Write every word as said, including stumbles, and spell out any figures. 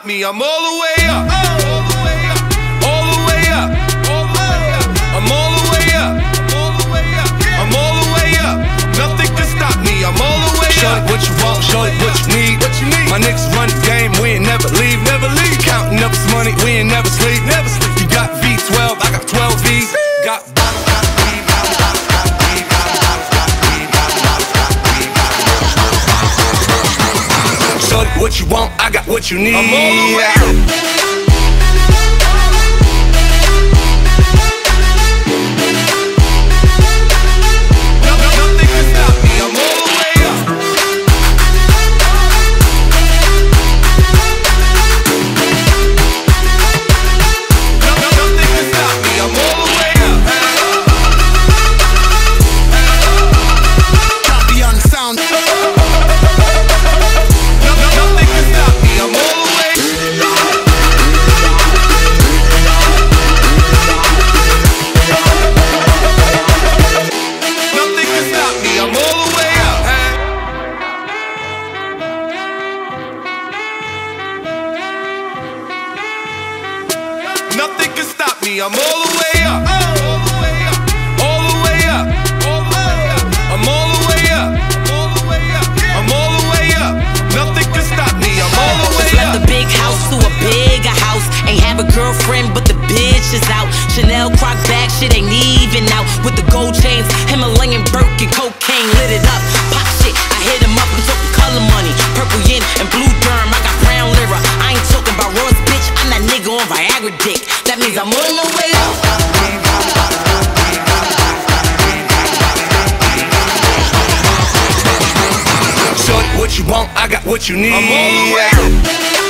me, I'm all the way up. All the way up. All the way up. I'm all the way up. I'm all the way up. Nothing can stop me, I'm all the way up. Show it what you want, show it what you need. My niggas run the game, we ain't never leave, never leave. Counting up this money, we ain't never sleep, never sleep. You got V twelve, I got twelve V's. Got show it what you want, I got what you need. I'm all the way up. Nothing can stop me, I'm all the way up. All the way up. All the way up. I'm all the way up. I'm all the way up. Nothing can stop me, I'm all the way up. Left a big house to a bigger house. Ain't have a girlfriend, but the bitch is out. Chanel croc bag, shit ain't even out. With the gold chains, Himalayan Birkin, cocaine lit it up. Pop shit, I hit him up, I'm talking color money. Purple yin and blue derm, I got brown lira. I ain't talking about Ross, bitch, I'm that nigga on Viagra dick. That means I'm on the way up. Show it what you want, I got what you need. I'm all the way up.